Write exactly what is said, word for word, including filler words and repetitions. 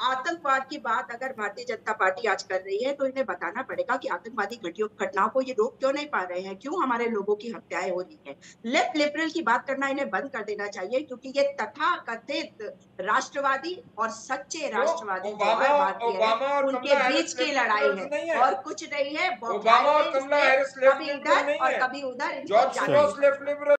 आतंकवाद की बात अगर भारतीय जनता पार्टी आज कर रही है, तो इन्हें बताना पड़ेगा कि आतंकवादी घटियों घटनाओं को ये रोक क्यों नहीं पा रहे हैं, क्यों हमारे लोगों की हत्याएँ हो रही हैं। लेफ्ट लिबरल की बात करना इन्हें बंद कर देना चाहिए क्योंकि ये तथाकथित राष्ट्रवादी और सच्चे क्यों? राष्ट्रवादी जो ओबामा हर भारतीय है, ओबामा और उनके कमला हैरिस बीच की लेफ्ट लड़ाई लिबरल्स है नहीं है? और कुछ नहीं है, ओबामा बौखलाहट और है कमला इसलिए हैरिस लेफ्ट कभी लिबरल इधर नहीं और है? कभी उधर इनको जॉर्ज जाना ही सोरोस लेफ्ट पड़ेगा। लिबरल